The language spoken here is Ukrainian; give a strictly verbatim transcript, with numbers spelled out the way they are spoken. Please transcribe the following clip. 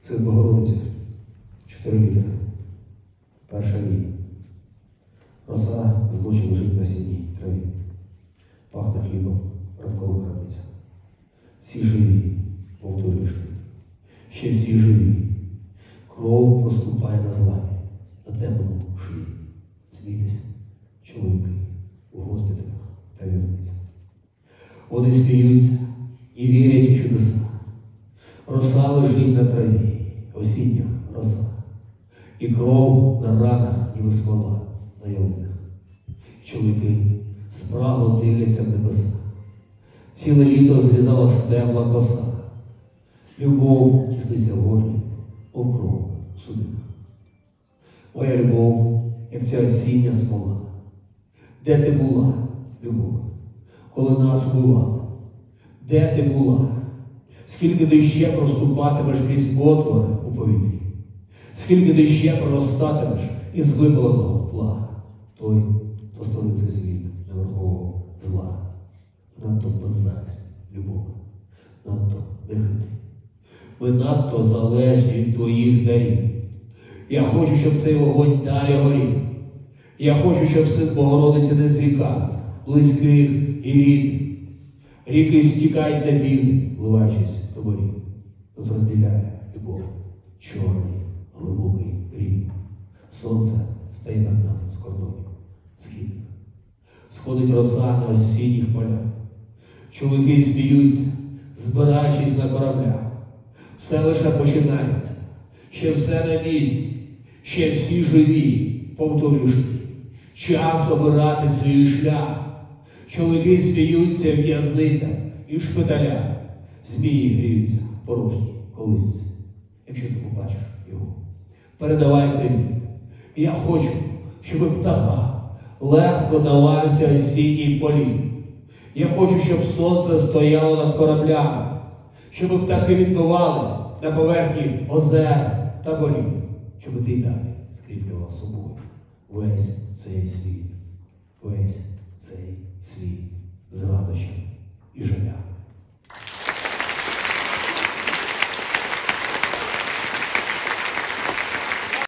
Свят Богородиці, чотири літери. Перша вій. Роса з ночі лежить на сінній траві. Пахне хлібом ранкова крапиця. Всі живі, повторюєш ти. Ще всі живі. Кров проступає на зламі, на темному шиї. Смійтесь, чоловіки, у госпіталях та в'язницях. Вони сміються і вірять у чудеса. Роса лежить на траві, осіння роса. І кров на ранах ніби смола на ялинах. Чоловіки спрагло дивляться в небеса. Ціле літо зрізала стебла коса. Любов тісниться в горлі, окров в судинах. Моя любов, як ця осіння смола. Де ти була, любов, коли нас убивала? Де ти була? Скільки ти ще проступатимеш крізь отвори у повітрі? Скільки ти ще проростатимеш із випаленого тла? Той, хто створив цей світ неверхового зла. Надто беззахисні, любов, надто нехитрі. Ми надто залежні від твоїх дарів. Я хочу, щоб цей вогонь далі горів. Я хочу, щоб син Богородиці не зрікався, близьких і рідних. Ріки стікають на південь, вливаючись до морів. Тут розділяє любов, чорний, глибокий рік. Сонце стає над нами з кордонів східних. Сходить роса на осінніх полях. Чоловіки сміються, збираючись на кораблях. Все лише починається. Ще все на місці. Ще всі живі, повторюєш ти. Час обирати свій шлях. Чоловіки сміються в в'язницях і в шпиталях. Змії гріються порожні колисці. Якщо ти побачиш його, передавай привіт. Я хочу, щоб птаха легко давався осінній політ. Я хочу, щоб сонце стояло над кораблями, щоб птахи відбивались на поверхні озер та боліт, щоб ти й далі скріплював собою весь цей світ, весь цей світ з радощами і жалем.